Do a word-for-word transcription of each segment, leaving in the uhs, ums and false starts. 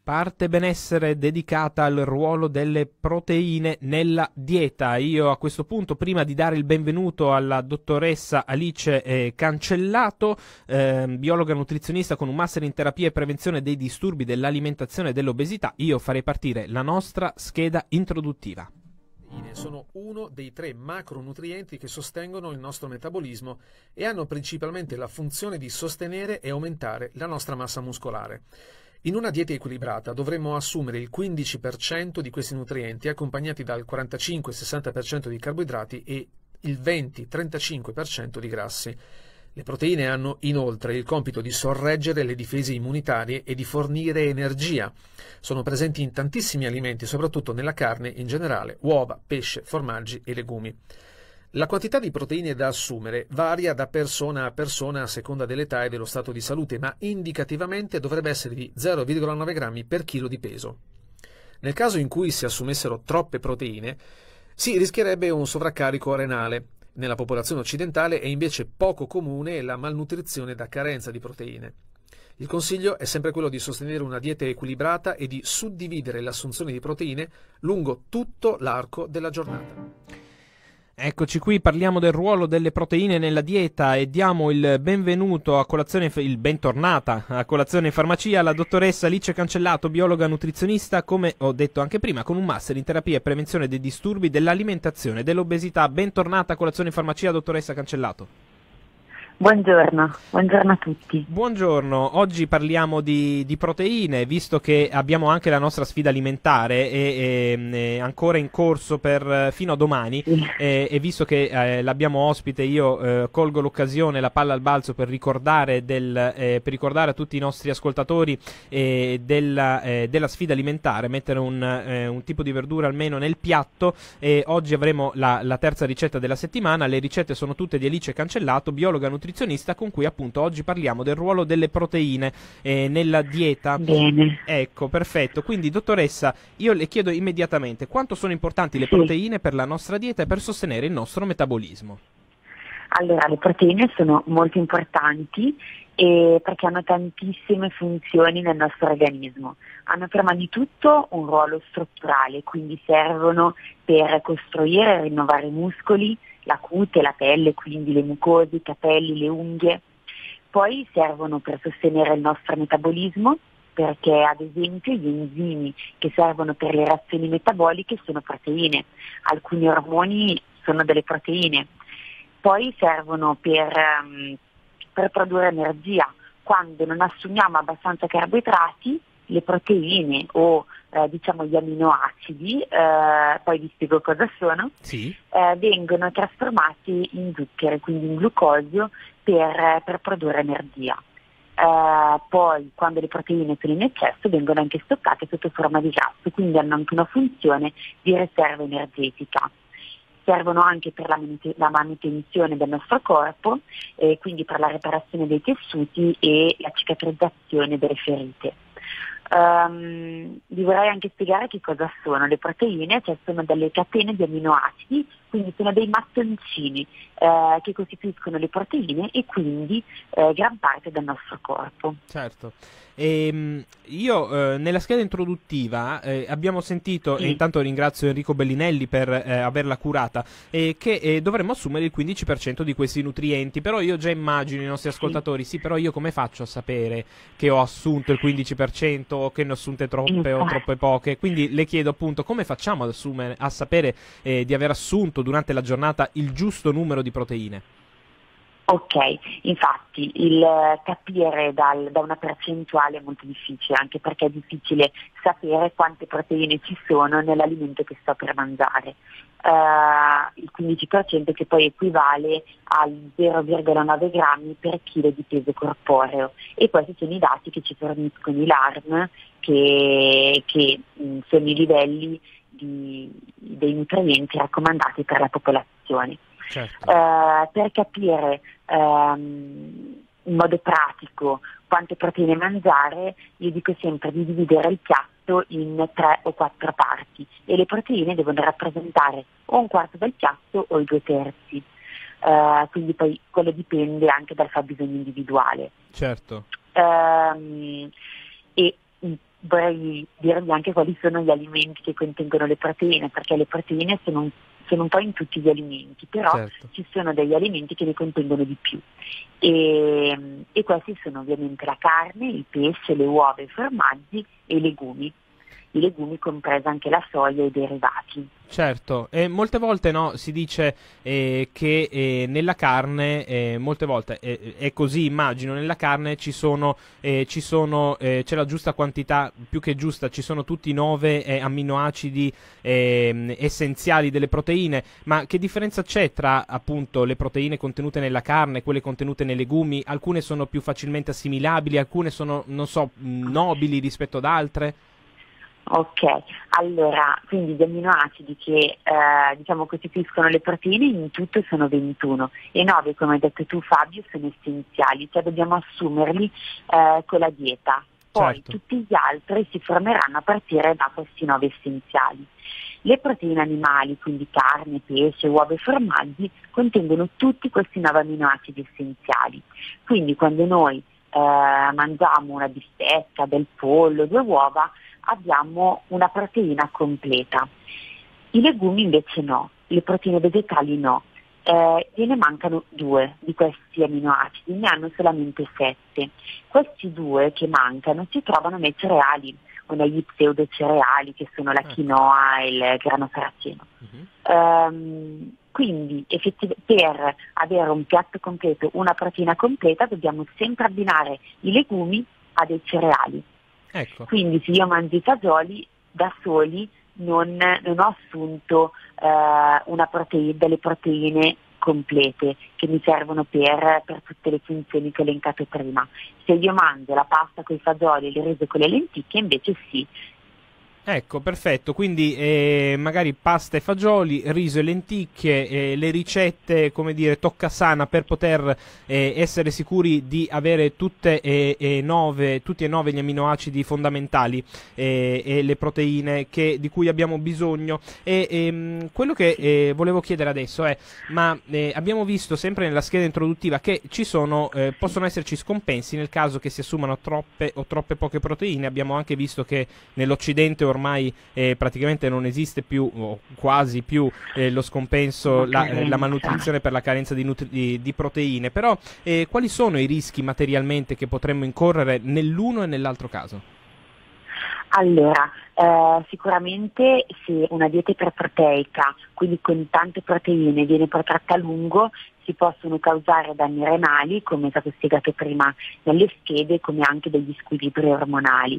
Parte benessere dedicata al ruolo delle proteine nella dieta. Io a questo punto, prima di dare il benvenuto alla dottoressa Alice eh, Cancellato, eh, biologa nutrizionista con un master in terapia e prevenzione dei disturbi dell'alimentazione e dell'obesità, io farei partire la nostra scheda introduttiva. Sono uno dei tre macronutrienti che sostengono il nostro metabolismo e hanno principalmente la funzione di sostenere e aumentare la nostra massa muscolare. In una dieta equilibrata dovremmo assumere il quindici per cento di questi nutrienti accompagnati dal quarantacinque sessanta per cento di carboidrati e il venti trentacinque per cento di grassi. Le proteine hanno inoltre il compito di sorreggere le difese immunitarie e di fornire energia. Sono presenti in tantissimi alimenti, soprattutto nella carne in generale, uova, pesce, formaggi e legumi. La quantità di proteine da assumere varia da persona a persona a seconda dell'età e dello stato di salute, ma indicativamente dovrebbe essere di zero virgola nove grammi per chilo di peso. Nel caso in cui si assumessero troppe proteine, si rischierebbe un sovraccarico renale. Nella popolazione occidentale è invece poco comune la malnutrizione da carenza di proteine. Il consiglio è sempre quello di sostenere una dieta equilibrata e di suddividere l'assunzione di proteine lungo tutto l'arco della giornata. Eccoci qui, parliamo del ruolo delle proteine nella dieta e diamo il benvenuto a colazione, il bentornata a colazione in farmacia alla dottoressa Alice Cancellato, biologa nutrizionista, come ho detto anche prima, con un master in terapia e prevenzione dei disturbi dell'alimentazione e dell'obesità. Bentornata a colazione in farmacia, dottoressa Cancellato. Buongiorno, buongiorno a tutti. Buongiorno, oggi parliamo di, di proteine, visto che abbiamo anche la nostra sfida alimentare e, e, e ancora in corso per fino a domani Sì. e, e visto che eh, l'abbiamo ospite, io eh, colgo l'occasione, la palla al balzo per ricordare, del, eh, per ricordare a tutti i nostri ascoltatori eh, della, eh, della sfida alimentare, mettere un, eh, un tipo di verdura almeno nel piatto. E oggi avremo la, la terza ricetta della settimana. Le ricette sono tutte di Alice Cancellato, biologa nutrizionista, con cui appunto oggi parliamo del ruolo delle proteine eh, nella dieta. Bene. Ecco, perfetto. Quindi, dottoressa, io le chiedo immediatamente quanto sono importanti le Sì. proteine per la nostra dieta e per sostenere il nostro metabolismo. Allora, le proteine sono molto importanti eh, perché hanno tantissime funzioni nel nostro organismo. Hanno prima di tutto un ruolo strutturale, quindi servono per costruire e rinnovare i muscoli, la cute, la pelle, quindi le mucose, i capelli, le unghie. Poi servono per sostenere il nostro metabolismo, perché ad esempio gli enzimi che servono per le reazioni metaboliche sono proteine, alcuni ormoni sono delle proteine. Poi servono per, um, per produrre energia. Quando non assumiamo abbastanza carboidrati, le proteine o eh, diciamo gli aminoacidi, eh, poi vi spiego cosa sono, Sì. eh, vengono trasformati in zucchero, quindi in glucosio, per, per produrre energia. Eh, poi quando le proteine sono in eccesso vengono anche stoccate sotto forma di grasso, quindi hanno anche una funzione di riserva energetica. Servono anche per la, la manutenzione del nostro corpo, eh, quindi per la riparazione dei tessuti e la cicatrizzazione delle ferite. Um, vi vorrei anche spiegare che cosa sono le proteine, cioè sono delle catene di aminoacidi, quindi sono dei mattoncini eh, che costituiscono le proteine e quindi eh, gran parte del nostro corpo. Certo. E, io eh, nella scheda introduttiva eh, abbiamo sentito, Sì. e intanto ringrazio Enrico Bellinelli per eh, averla curata, eh, che eh, dovremmo assumere il quindici per cento di questi nutrienti, però io già immagino i nostri ascoltatori, sì, però io come faccio a sapere che ho assunto il quindici per cento o che ne ho assunte troppe o troppe poche? Quindi le chiedo appunto come facciamo ad assumere, a sapere eh, di aver assunto durante la giornata il giusto numero di proteine? Ok, infatti il capire dal, da una percentuale è molto difficile, anche perché è difficile sapere quante proteine ci sono nell'alimento che sto per mangiare. Uh, il quindici per cento che poi equivale al zero virgola nove grammi per chilo di peso corporeo, e questi sono i dati che ci forniscono i L A R M, che, che mh, sono i livelli di, dei nutrienti raccomandati per la popolazione. Certo. Uh, per capire um, in modo pratico quante proteine mangiare, io dico sempre di dividere il piatto in tre o quattro parti, e le proteine devono rappresentare o un quarto del piatto o i due terzi, uh, quindi poi quello dipende anche dal fabbisogno individuale. Certo. Um, e vorrei dirvi anche quali sono gli alimenti che contengono le proteine, perché le proteine sono un, sono un po' in tutti gli alimenti, però certo. ci sono degli alimenti che ne contengono di più. E, e questi sono ovviamente la carne, il pesce, le uova, i formaggi e i legumi. I legumi compresa anche la soia e i derivati. Certo, e molte volte no, si dice eh, che eh, nella carne, eh, molte volte eh, è così, immagino, nella carne ci sono, eh, ci sono eh, c'è la giusta quantità, più che giusta, ci sono tutti i nove eh, amminoacidi eh, essenziali delle proteine, ma che differenza c'è tra appunto le proteine contenute nella carne e quelle contenute nei legumi? Alcune sono più facilmente assimilabili, alcune sono, non so, nobili rispetto ad altre? Ok, allora, quindi gli amminoacidi che eh, diciamo costituiscono le proteine in tutto sono ventuno e nove, come hai detto tu Fabio, sono essenziali, cioè dobbiamo assumerli eh, con la dieta. Poi Certo. tutti gli altri si formeranno a partire da questi nove essenziali. Le proteine animali, quindi carne, pesce, uova e formaggi, contengono tutti questi nove amminoacidi essenziali. Quindi quando noi eh, mangiamo una bistecca, del pollo, due uova, abbiamo una proteina completa. I legumi invece no, le proteine vegetali no, eh, gliene mancano due di questi amminoacidi, ne hanno solamente sette. Questi due che mancano si trovano nei cereali o negli pseudocereali che sono la quinoa e il grano saraceno. Uh-huh. Um, quindi effettiv- per avere un piatto completo, una proteina completa, dobbiamo sempre abbinare i legumi a dei cereali. Ecco. Quindi se io mangio i fagioli da soli non, non ho assunto eh, una proteina, delle proteine complete che mi servono per, per tutte le funzioni che ho elencato prima. Se io mangio la pasta con i fagioli e il riso con le lenticchie, invece sì. Ecco, perfetto, quindi eh, magari pasta e fagioli, riso e lenticchie, eh, le ricette, come dire, toccasana per poter eh, essere sicuri di avere tutte e, e nove, tutti e nove gli amminoacidi fondamentali eh, e le proteine che, di cui abbiamo bisogno. E ehm, quello che eh, volevo chiedere adesso è, ma eh, abbiamo visto sempre nella scheda introduttiva che ci sono, eh, possono esserci scompensi nel caso che si assumano troppe o troppe poche proteine. Abbiamo anche visto che nell'Occidente ormai eh, praticamente non esiste più o quasi più eh, lo scompenso, la, eh, la malnutrizione per la carenza di, nutri- di, di proteine, però eh, quali sono i rischi materialmente che potremmo incorrere nell'uno e nell'altro caso? Allora, eh, sicuramente se una dieta iperproteica, quindi con tante proteine, viene protratta a lungo, si possono causare danni renali, come è stato spiegato prima nelle schede, come anche degli squilibri ormonali.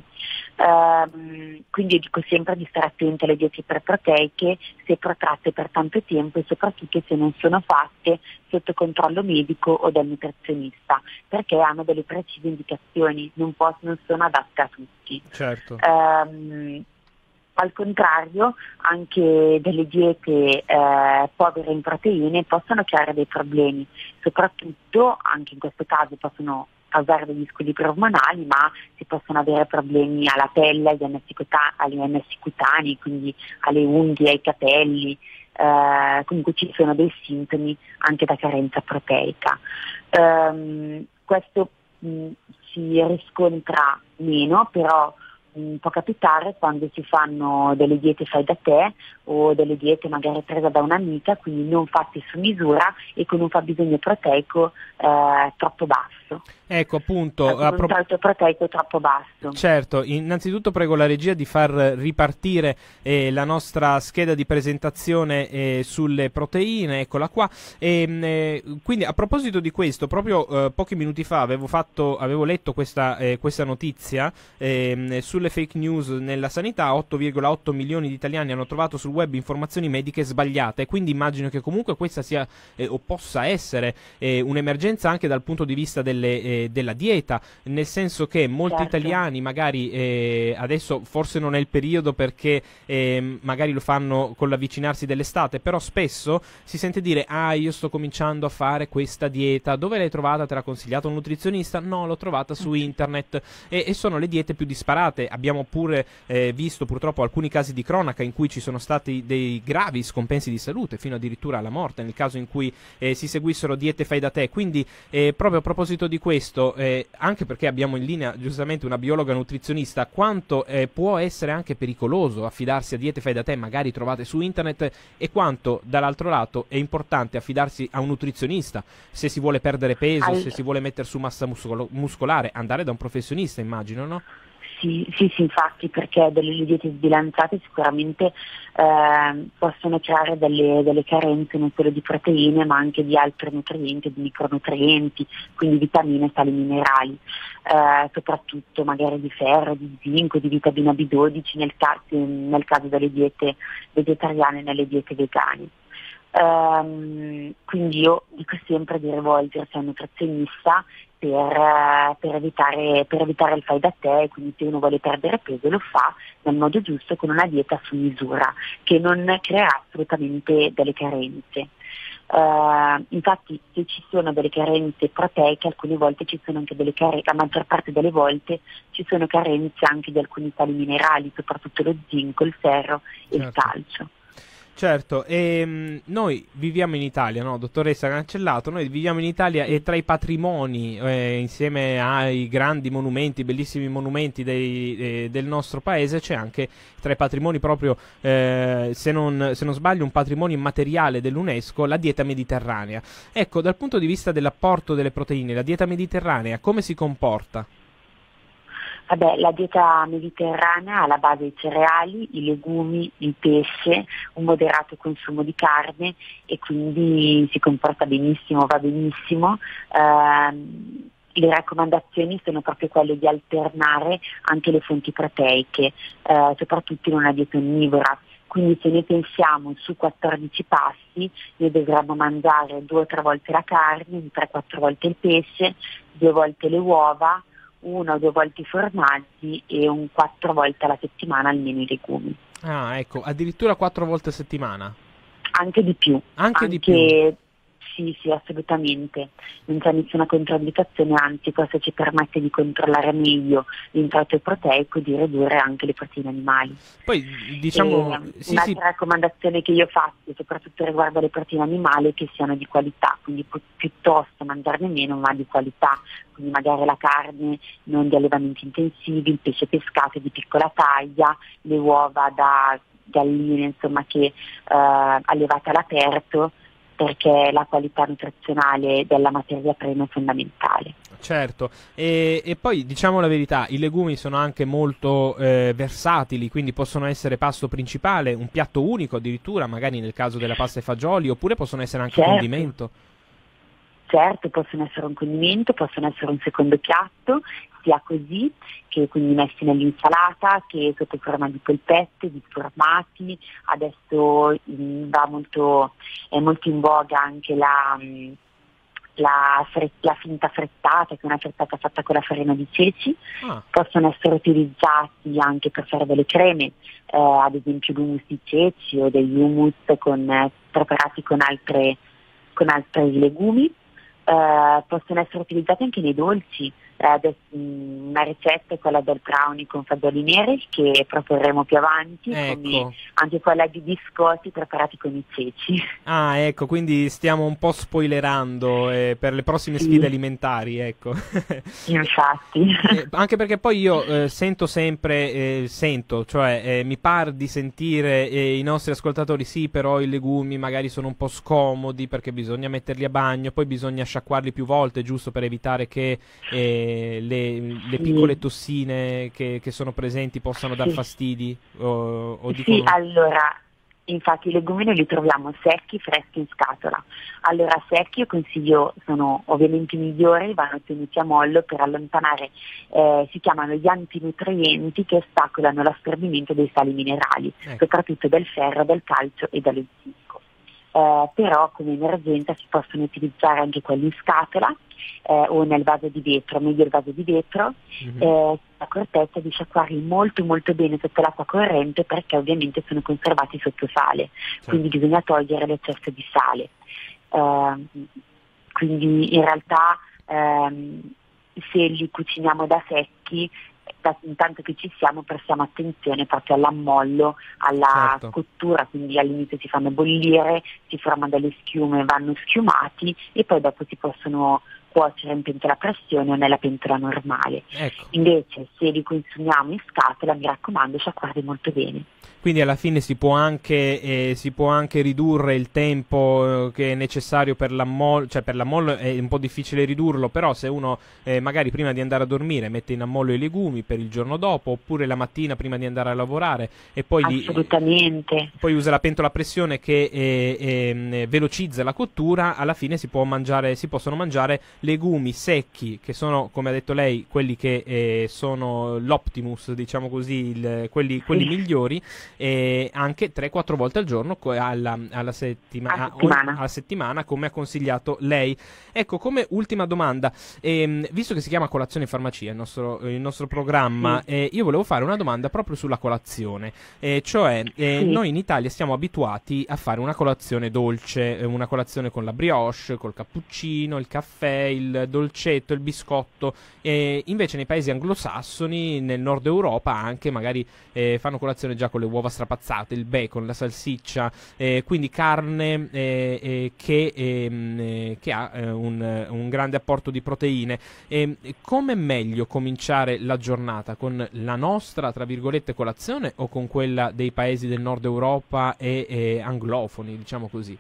Ehm, quindi io dico sempre di stare attenti alle diete iperproteiche se protratte per tanto tempo e soprattutto se non sono fatte sotto controllo medico o dal nutrizionista, perché hanno delle precise indicazioni, non, posso, non sono adatte a tutti. Certo. Ehm, Al contrario, anche delle diete eh, povere in proteine possono creare dei problemi, soprattutto anche in questo caso possono causare degli squilibri ormonali, ma si possono avere problemi alla pelle, agli M S, cuta- agli M S cutanei, quindi alle unghie, ai capelli, eh, comunque ci sono dei sintomi anche da carenza proteica. Um, questo mh, si riscontra meno, però può capitare quando si fanno delle diete fai da te o delle diete magari prese da un'amica, quindi non fatte su misura e con un fabbisogno proteico eh, troppo basso. Ecco, appunto, con un salto proteico troppo basso. Certo, innanzitutto prego la regia di far ripartire eh, la nostra scheda di presentazione eh, sulle proteine, eccola qua. E, eh, quindi a proposito di questo, proprio eh, pochi minuti fa avevo, fatto, avevo letto questa, eh, questa notizia eh, sulle fake news nella sanità. Otto virgola otto milioni di italiani hanno trovato sul web informazioni mediche sbagliate, quindi immagino che comunque questa sia eh, o possa essere eh, un'emergenza anche dal punto di vista delle eh, della dieta, nel senso che molti certo. italiani magari eh, adesso forse non è il periodo perché eh, magari lo fanno con l'avvicinarsi dell'estate, però spesso si sente dire ah io sto cominciando a fare questa dieta, dove l'hai trovata? Te l'ha consigliato un nutrizionista? No, l'ho trovata su internet, e, e sono le diete più disparate, abbiamo pure eh, visto purtroppo alcuni casi di cronaca in cui ci sono stati dei gravi scompensi di salute, fino addirittura alla morte, nel caso in cui eh, si seguissero diete fai da te. Quindi eh, proprio a proposito di questo, eh, anche perché abbiamo in linea giustamente una biologa nutrizionista, quanto eh, può essere anche pericoloso affidarsi a diete fai da te, magari trovate su internet, e quanto dall'altro lato è importante affidarsi a un nutrizionista se si vuole perdere peso, All... se si vuole mettere su massa muscolo- muscolare, andare da un professionista, immagino, no? Sì, sì, sì, infatti, perché delle diete sbilanciate sicuramente eh, possono creare delle, delle carenze non solo di proteine ma anche di altri nutrienti, di micronutrienti, quindi vitamine, sali minerali, eh, soprattutto magari di ferro, di zinco, di vitamina B dodici nel, caso, nel caso delle diete vegetariane e nelle diete vegane. Um, quindi io dico sempre di rivolgersi a un nutrizionista per, uh, per, evitare, per evitare il fai da te, quindi se uno vuole perdere peso lo fa nel modo giusto con una dieta su misura che non creerà assolutamente delle carenze. Uh, infatti se ci sono delle carenze proteiche, alcune volte ci sono anche delle carenze, la maggior parte delle volte ci sono carenze anche di alcuni sali minerali, soprattutto lo zinco, il ferro e certo. il calcio. Certo, e mh, noi viviamo in Italia, no? Dottoressa Cancellato, noi viviamo in Italia e tra i patrimoni, eh, insieme ai grandi monumenti, bellissimi monumenti dei, eh, del nostro paese, c'è anche tra i patrimoni proprio, eh, se, non, se non sbaglio, un patrimonio immateriale dell'UNESCO, la dieta mediterranea. Ecco, dal punto di vista dell'apporto delle proteine, la dieta mediterranea come si comporta? Vabbè, la dieta mediterranea ha alla base i cereali, i legumi, il pesce, un moderato consumo di carne e quindi si comporta benissimo, va benissimo. Eh, le raccomandazioni sono proprio quelle di alternare anche le fonti proteiche, eh, soprattutto in una dieta onnivora. Quindi se ne pensiamo su quattordici passi, noi dovremmo mangiare due o tre volte la carne, tre quattro volte il pesce, due volte le uova, una o due volte i formaggi e un quattro volte alla settimana almeno i legumi. Ah, ecco, addirittura quattro volte a settimana? Anche di più. Anche, Anche di più? Sì, sì, assolutamente. Non c'è nessuna controindicazione, anzi questo ci permette di controllare meglio l'introito proteico e di ridurre anche le proteine animali. Poi diciamo... E, sì, un'altra sì. raccomandazione che io faccio, soprattutto riguardo alle proteine animali, è che siano di qualità, quindi pi- piuttosto mangiarne meno ma di qualità, quindi magari la carne non di allevamenti intensivi, il pesce pescato di piccola taglia, le uova da galline insomma che eh, allevate all'aperto, perché la qualità nutrizionale della materia prima è fondamentale. Certo, e, e poi diciamo la verità, i legumi sono anche molto eh, versatili, quindi possono essere pasto principale, un piatto unico addirittura, magari nel caso della pasta e fagioli, oppure possono essere anche certo. condimento. Certo, possono essere un condimento, possono essere un secondo piatto, sia così, che quindi messi nell'insalata, che sotto forma di polpette, di formati. Adesso mh, va molto, è molto in voga anche la, mh, la, fre- la finta frittata, che è una frittata fatta con la farina di ceci. Ah. Possono essere utilizzati anche per fare delle creme, eh, ad esempio l'hummus di ceci o degli hummus con, eh, preparati con, altre, con altri legumi. Uh, possono essere utilizzati anche nei dolci. Uh, adesso, um, una ricetta è quella del brownie con fagioli neri che proporremo più avanti, ecco. Come anche quella di biscotti preparati con i ceci. Ah, ecco, quindi stiamo un po' spoilerando eh, per le prossime sì. sfide alimentari, ecco. Infatti. eh, anche perché poi io eh, sento sempre, eh, sento, cioè eh, mi par di sentire eh, i nostri ascoltatori, sì, però i legumi magari sono un po' scomodi perché bisogna metterli a bagno, poi bisogna sciacquarli più volte, giusto per evitare che eh, le, le piccole tossine che, che sono presenti possano dar fastidi? O, o sì, dicono... allora, infatti i legumi noi li troviamo secchi, freschi in scatola. Allora secchi io consiglio, sono ovviamente migliori, vanno tenuti a mollo per allontanare, eh, si chiamano gli antinutrienti che ostacolano l'assorbimento dei sali minerali, ecco. Soprattutto del ferro, del calcio e dello zinco. Eh, però come emergenza si possono utilizzare anche quelli in scatola eh, o nel vaso di vetro, meglio il vaso di vetro, mm-hmm. eh, l'accortezza di sciacquarli molto molto bene sotto l'acqua corrente perché ovviamente sono conservati sotto sale, certo. Quindi bisogna togliere l'eccesso di sale. Eh, quindi in realtà ehm, se li cuciniamo da secchi da, intanto che ci siamo prestiamo attenzione proprio all'ammollo, alla Certo. cottura, quindi all'inizio si fanno bollire, si formano delle schiume, vanno schiumati e poi dopo si possono cuocere in pentola a pressione o nella pentola normale. Ecco. Invece se li consumiamo in scatola, mi raccomando, sciacquarli molto bene. Quindi alla fine si può anche, eh, si può anche ridurre il tempo eh, che è necessario per l'ammollo, cioè per l'ammollo è un po' difficile ridurlo, però se uno eh, magari prima di andare a dormire mette in ammollo i legumi per il giorno dopo, oppure la mattina prima di andare a lavorare e poi, li, Assolutamente. poi usa la pentola a pressione che eh, eh, velocizza la cottura, alla fine si può mangiare, si possono mangiare legumi secchi, che sono, come ha detto lei, quelli che eh, sono l'optimus, diciamo così, il, quelli, quelli Sì. migliori, e anche tre quattro volte al giorno co- alla, alla, settima- A settimana. alla settimana, come ha consigliato lei. Ecco, come ultima domanda, ehm, visto che si chiama Colazione in Farmacia il nostro, il nostro programma, Sì. eh, io volevo fare una domanda proprio sulla colazione, eh, cioè eh, Sì. noi in Italia siamo abituati a fare una colazione dolce, eh, una colazione con la brioche, col cappuccino, il caffè, il dolcetto, il biscotto, eh, invece nei paesi anglosassoni, nel nord Europa anche magari eh, fanno colazione già con le uova strapazzate, il bacon, la salsiccia, eh, quindi carne eh, eh, che, ehm, eh, che ha eh, un, un grande apporto di proteine. E come è meglio cominciare la giornata? Con la nostra, tra virgolette, colazione o con quella dei paesi del nord Europa e, e anglofoni, diciamo così?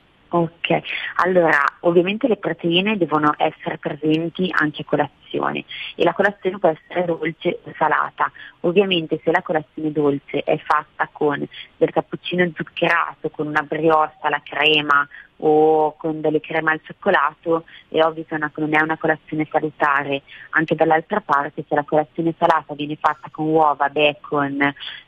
Ok, allora ovviamente le proteine devono essere presenti anche a colazione e la colazione può essere dolce o salata. Ovviamente se la colazione dolce è fatta con del cappuccino zuccherato, con una brioche alla crema o con delle creme al cioccolato, è ovvio che una, non è una colazione salutare. Anche dall'altra parte, se la colazione salata viene fatta con uova, bacon,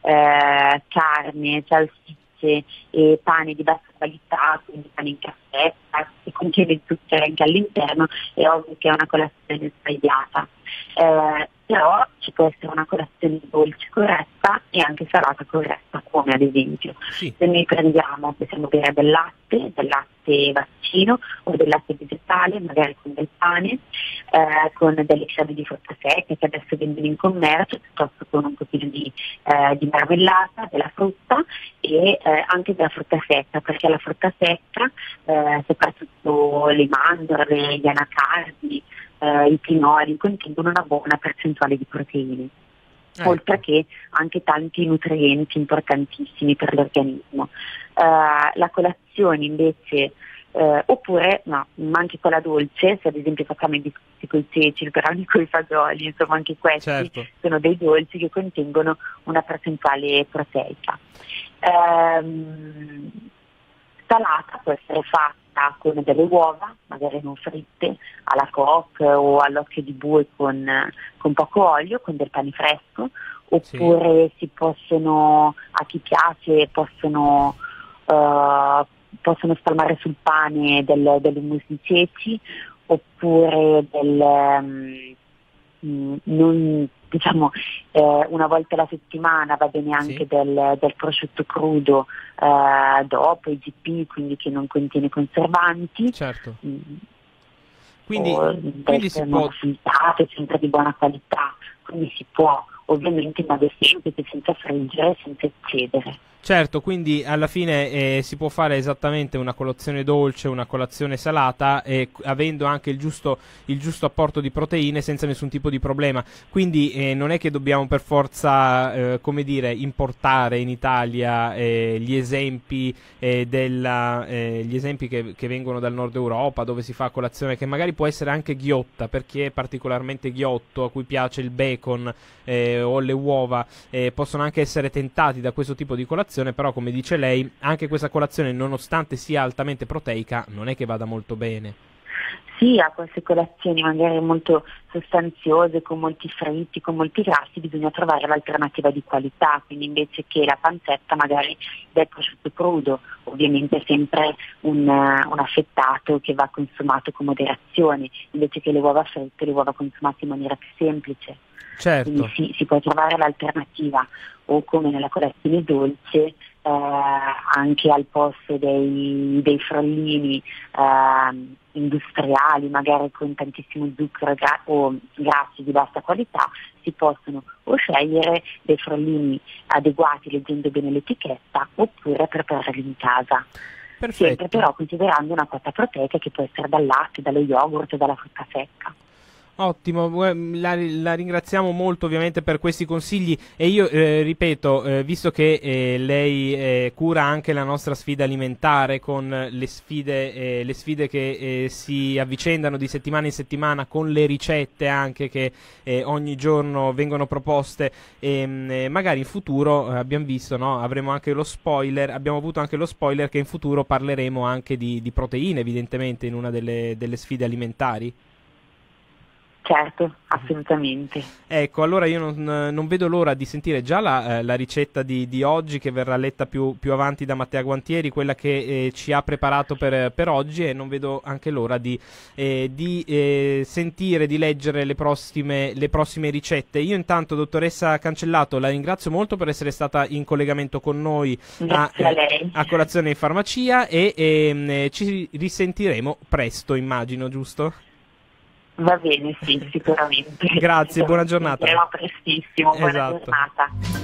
eh, carne, salsicce e pane di bassa qualità, quindi pane in cassetta, che contiene zucchero anche all'interno, è ovvio che è una colazione sbagliata. Eh, però ci può essere una colazione dolce corretta e anche salata corretta, come ad esempio Sì. se noi prendiamo, possiamo bere del latte, del latte vaccino o del latte vegetale, magari con del pane, eh, con delle creme di frutta secca che adesso vendono in commercio, piuttosto con un pochino di, eh, di marmellata, della frutta e eh, anche della frutta secca, perché la frutta secca, eh, soprattutto le mandorle, gli anacardi, eh, i pinoli, contengono una buona percentuale di proteine. Ecco. Oltre che anche tanti nutrienti importantissimi per l'organismo. Uh, la colazione invece, uh, oppure no, ma anche quella dolce, se ad esempio facciamo i biscotti con i ceci, il brownie con i fagioli, insomma anche questi Certo. sono dei dolci che contengono una percentuale proteica. Um, salata può essere fatta con delle uova, magari non fritte, alla coque o all'occhio di bue con, con poco olio, con del pane fresco, oppure sì. si possono, a chi piace, possono, uh, possono spalmare sul pane del, dell'hummus di ceci, oppure del... Um, non, diciamo eh, una volta alla settimana va bene anche Sì. del, del prosciutto crudo eh, dopo i G P, quindi che non contiene conservanti. Certo. Mm. Quindi, O quindi si può... affiltrate, sempre di buona qualità, quindi si può ovviamente in modo semplice, senza friggere, senza eccedere. Certo, quindi alla fine eh, si può fare esattamente una colazione dolce, una colazione salata, eh, avendo anche il giusto, il giusto apporto di proteine senza nessun tipo di problema. Quindi eh, non è che dobbiamo per forza, eh, come dire, importare in Italia eh, gli esempi, eh, della, eh, gli esempi che, che vengono dal nord Europa, dove si fa colazione, che magari può essere anche ghiotta, per chi è particolarmente ghiotto, a cui piace il bacon eh, o le uova, eh, possono anche essere tentati da questo tipo di colazione. Però come dice lei, anche questa colazione, nonostante sia altamente proteica, non è che vada molto bene. Sì, a queste colazioni magari molto sostanziose, con molti fritti, con molti grassi, bisogna trovare l'alternativa di qualità, quindi invece che la pancetta magari del prosciutto crudo, ovviamente sempre un, un affettato che va consumato con moderazione, invece che le uova fritte, le uova consumate in maniera più semplice. Certo. Quindi si, si può trovare l'alternativa, o come nella colazione dolce, eh, anche al posto dei, dei frollini, eh, industriali, magari con tantissimo zucchero gra- o grassi di bassa qualità, si possono o scegliere dei frollini adeguati leggendo bene l'etichetta, oppure prepararli in casa. Perfetto. Sempre però considerando una quota proteica che può essere dal latte, dallo yogurt, dalla frutta secca. Ottimo, la, la ringraziamo molto ovviamente per questi consigli, e io eh, ripeto, eh, visto che eh, lei eh, cura anche la nostra sfida alimentare con le sfide, eh, le sfide che eh, si avvicendano di settimana in settimana, con le ricette anche che eh, ogni giorno vengono proposte, e eh, magari in futuro eh, abbiamo visto, no? Avremo anche lo spoiler, abbiamo avuto anche lo spoiler che in futuro parleremo anche di, di proteine, evidentemente, in una delle, delle sfide alimentari. Certo, assolutamente. Ecco, allora io non, non vedo l'ora di sentire già la, eh, la ricetta di, di oggi, che verrà letta più, più avanti da Mattea Guantieri, quella che eh, ci ha preparato per, per oggi, e non vedo anche l'ora di, eh, di eh, sentire, di leggere le prossime, le prossime ricette. Io intanto, dottoressa Cancellato, la ringrazio molto per essere stata in collegamento con noi a, Grazie a lei. a Colazione in Farmacia, e, e ci risentiremo presto, immagino, giusto? Va bene, sì, sicuramente. Grazie, buona giornata. Ci vedremo prestissimo, buona Esatto. giornata.